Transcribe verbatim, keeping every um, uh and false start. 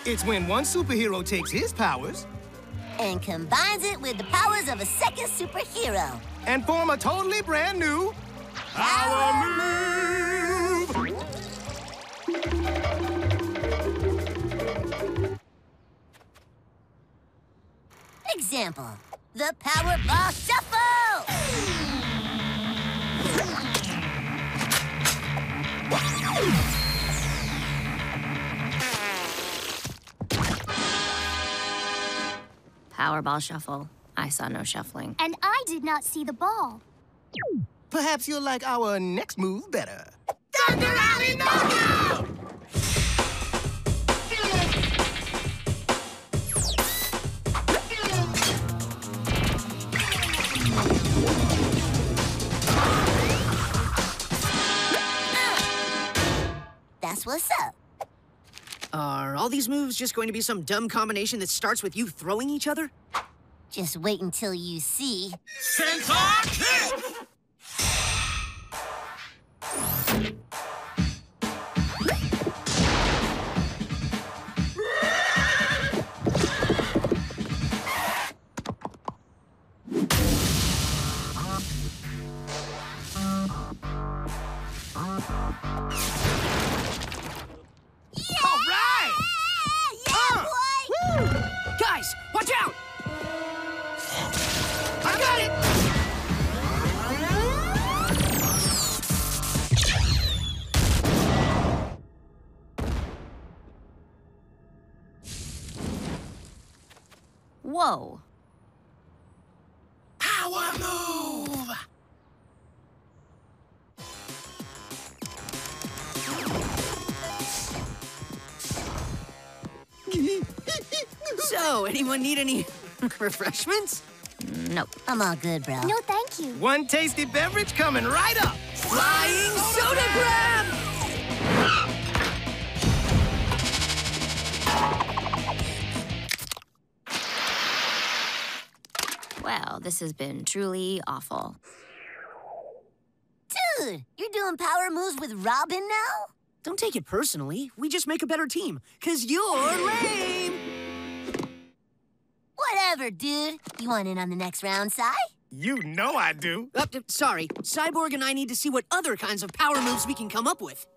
It's when one superhero takes his powers and combines it with the powers of a second superhero. And form a totally brand new Power Move! Example, the Powerball Shuffle! Powerball shuffle. I saw no shuffling. And I did not see the ball. Perhaps you'll like our next move better. Thunder Alley Knockout! That's what's up. Are all these moves just going to be some dumb combination that starts with you throwing each other? Just wait until you see. Centaur Kick! Guys, watch out! I got it! Whoa. Power Move! So, anyone need any refreshments? Nope. I'm all good, bro. No, thank you. One tasty beverage coming right up. Flying Soda Grab! Well, this has been truly awful. Dude, you're doing power moves with Robin now? Don't take it personally. We just make a better team, because you're lame! Whatever, dude. You want in on the next round, Si? You know I do. Uh, sorry, Cyborg and I need to see what other kinds of power moves we can come up with.